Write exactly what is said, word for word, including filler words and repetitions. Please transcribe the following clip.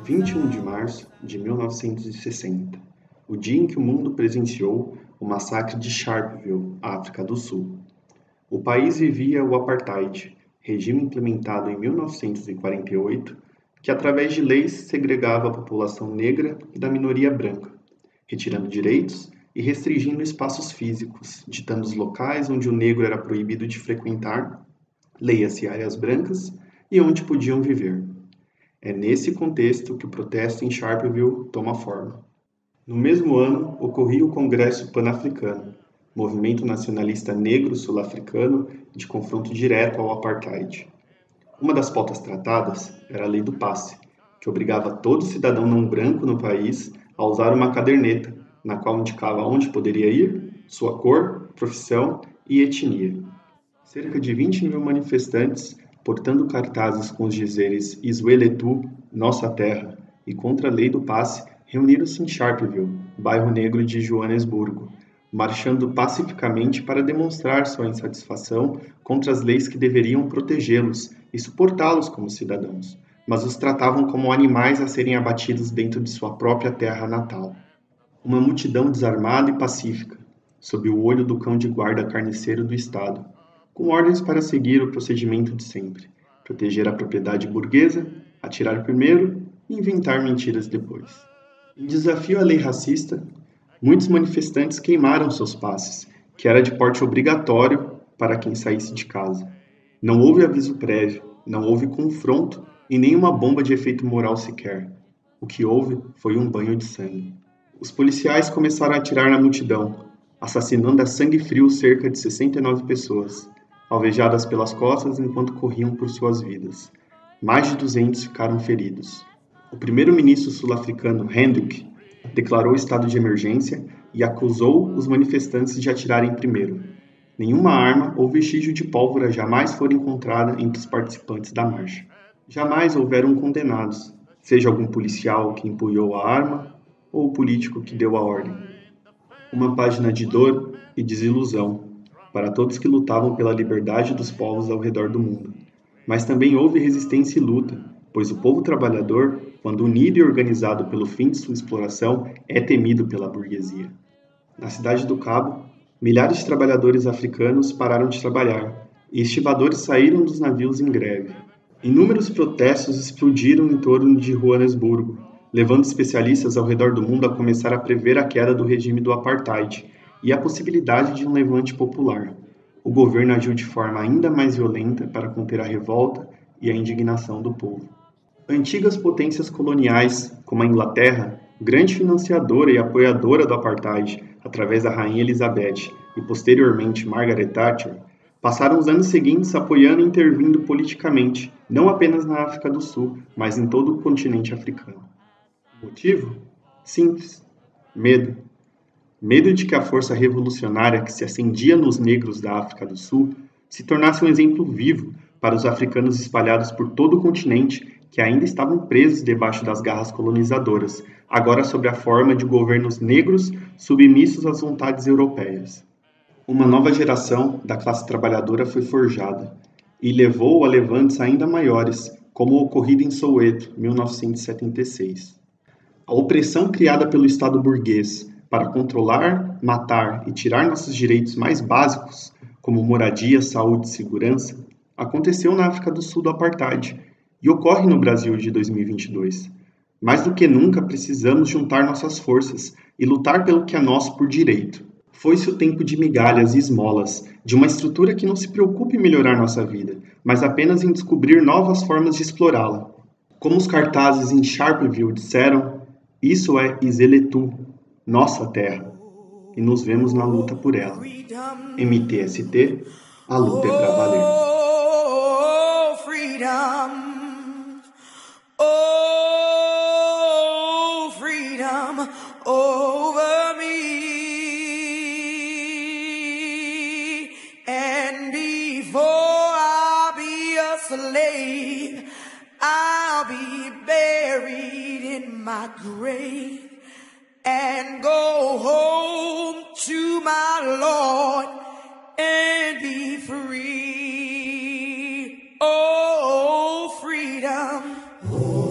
vinte e um de março de mil novecentos e sessenta, o dia em que o mundo presenciou o massacre de Sharpeville, África do Sul. O país vivia o Apartheid, regime implementado em mil novecentos e quarenta e oito, que através de leis segregava a população negra da minoria branca, retirando direitos e restringindo espaços físicos, ditando os locais onde o negro era proibido de frequentar, leia-se áreas brancas, e onde podiam viver. É nesse contexto que o protesto em Sharpeville toma forma. No mesmo ano, ocorria o Congresso Pan-Africano, movimento nacionalista negro sul-africano de confronto direto ao apartheid. Uma das pautas tratadas era a Lei do Passe, que obrigava todo cidadão não branco no país a usar uma caderneta, na qual indicava onde poderia ir, sua cor, profissão e etnia. Cerca de vinte mil manifestantes, portando cartazes com os dizeres Isweletu, Nossa Terra, e contra a Lei do Passe, reuniram-se em Sharpeville, bairro negro de Joanesburgo, marchando pacificamente para demonstrar sua insatisfação contra as leis que deveriam protegê-los e suportá-los como cidadãos, mas os tratavam como animais a serem abatidos dentro de sua própria terra natal. Uma multidão desarmada e pacífica, sob o olho do cão de guarda carniceiro do Estado, com ordens para seguir o procedimento de sempre, proteger a propriedade burguesa, atirar primeiro e inventar mentiras depois. Em desafio à lei racista, muitos manifestantes queimaram seus passes, que era de porte obrigatório para quem saísse de casa. Não houve aviso prévio, não houve confronto e nenhuma bomba de efeito moral sequer. O que houve foi um banho de sangue. Os policiais começaram a atirar na multidão, assassinando a sangue frio cerca de sessenta e nove pessoas, alvejadas pelas costas enquanto corriam por suas vidas. Mais de duzentos ficaram feridos. O primeiro-ministro sul-africano Hendrik declarou estado de emergência e acusou os manifestantes de atirarem primeiro. Nenhuma arma ou vestígio de pólvora jamais foi encontrada entre os participantes da marcha. Jamais houveram condenados, seja algum policial que empunhou a arma ou o político que deu a ordem. Uma página de dor e desilusão para todos que lutavam pela liberdade dos povos ao redor do mundo. Mas também houve resistência e luta, pois o povo trabalhador, quando unido e organizado pelo fim de sua exploração, é temido pela burguesia. Na cidade do Cabo, milhares de trabalhadores africanos pararam de trabalhar e estivadores saíram dos navios em greve. Inúmeros protestos explodiram em torno de Joanesburgo, levando especialistas ao redor do mundo a começar a prever a queda do regime do apartheid e a possibilidade de um levante popular. O governo agiu de forma ainda mais violenta para conter a revolta e a indignação do povo. Antigas potências coloniais, como a Inglaterra, grande financiadora e apoiadora do apartheid, através da Rainha Elizabeth e posteriormente Margaret Thatcher, passaram os anos seguintes apoiando e intervindo politicamente, não apenas na África do Sul, mas em todo o continente africano. O motivo? Simples. Medo. Medo de que a força revolucionária que se acendia nos negros da África do Sul se tornasse um exemplo vivo para os africanos espalhados por todo o continente que ainda estavam presos debaixo das garras colonizadoras, agora sob a forma de governos negros submissos às vontades europeias. Uma nova geração da classe trabalhadora foi forjada e levou a levantes ainda maiores, como o ocorrido em Soweto, mil novecentos e setenta e seis. A opressão criada pelo Estado burguês para controlar, matar e tirar nossos direitos mais básicos, como moradia, saúde e segurança, aconteceu na África do Sul do Apartheid e ocorre no Brasil de dois mil e vinte e dois. Mais do que nunca, precisamos juntar nossas forças e lutar pelo que é nosso por direito. Foi-se o tempo de migalhas e esmolas, de uma estrutura que não se preocupe em melhorar nossa vida, mas apenas em descobrir novas formas de explorá-la. Como os cartazes em Sharpeville disseram, isso é Iseletu, nossa terra, e nos vemos na luta por ela. M T S T, a luta é pra valer. Oh, freedom, oh, freedom over me, and before I be a slave, I'll be buried in my grave and go home to my Lord and be free. Oh, freedom.